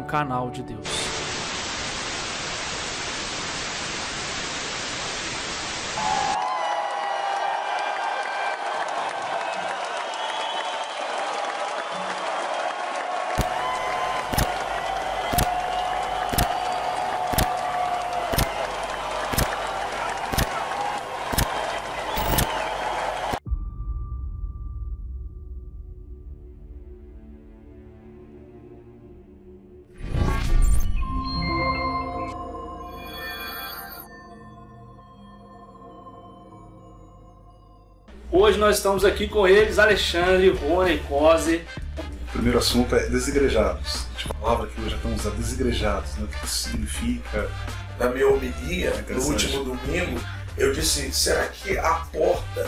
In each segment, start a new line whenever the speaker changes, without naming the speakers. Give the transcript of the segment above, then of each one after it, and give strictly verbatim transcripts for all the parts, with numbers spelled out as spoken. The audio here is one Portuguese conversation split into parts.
canal de Deus. Hoje nós estamos aqui com eles, Alexandre, Rony e Cose.
O primeiro assunto é desigrejados. A palavra que hoje já estamos usando, desigrejados, né? O que isso significa?
Na minha homilia, é no último domingo, eu disse, será que a porta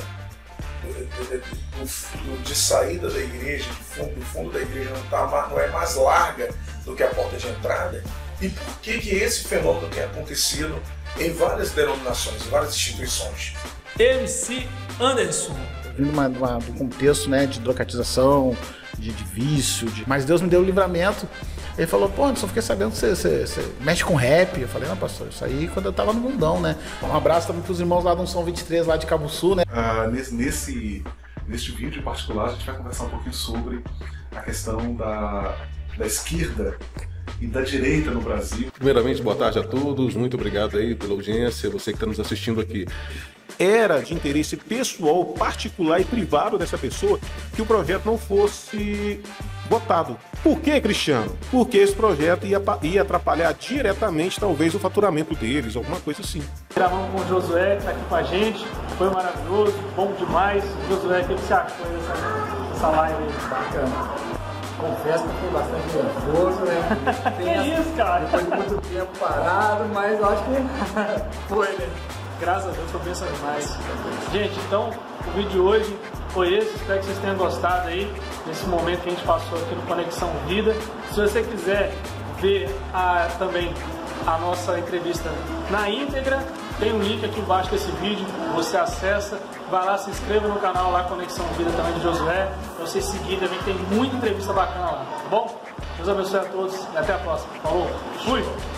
de, de, de saída da igreja, de fundo, do fundo da igreja não, tá, não é mais larga do que a porta de entrada? E por que que esse fenômeno tem acontecido em várias denominações, em várias instituições?
M C Anderson.
Vindo uma, uma, do contexto, né, de drogatização, de, de vício, de... mas Deus me deu o livramento. Ele falou, pô, Anderson, fiquei sabendo que você, você, você mexe com rap. Eu falei, não, pastor, isso aí quando eu tava no mundão, né? Um abraço também pros irmãos lá do Som vinte e três, lá de Cabo Sul, né?
Ah, nesse, nesse, neste vídeo em particular, a gente vai conversar um pouquinho sobre a questão da, da esquerda e da direita no Brasil.
Primeiramente, boa tarde a todos, muito obrigado aí pela audiência, você que está nos assistindo aqui. Era de interesse pessoal, particular e privado dessa pessoa que o projeto não fosse votado. Por que, Cristiano? Porque esse projeto ia, ia atrapalhar diretamente, talvez, o faturamento deles, alguma coisa assim.
Gravamos com o Josué, que está aqui com a gente, foi maravilhoso, bom demais. Josué, o que você achou dessa, dessa live aí? Bacana.
Confesso que fui bastante nervoso, né?
Que é isso, cara?
Depois de muito tempo parado, mas acho que
foi, né? Graças a Deus, foi bênção demais. Gente, então, o vídeo de hoje foi esse. Espero que vocês tenham gostado aí desse momento que a gente passou aqui no Conexão Vida. Se você quiser ver a, também a nossa entrevista na íntegra, tem um link aqui embaixo desse vídeo, você acessa, vai lá, se inscreva no canal lá, Conexão Vida também de Josué, pra você seguir também, tem muita entrevista bacana lá, tá bom? Deus abençoe a todos e até a próxima. Falou, fui!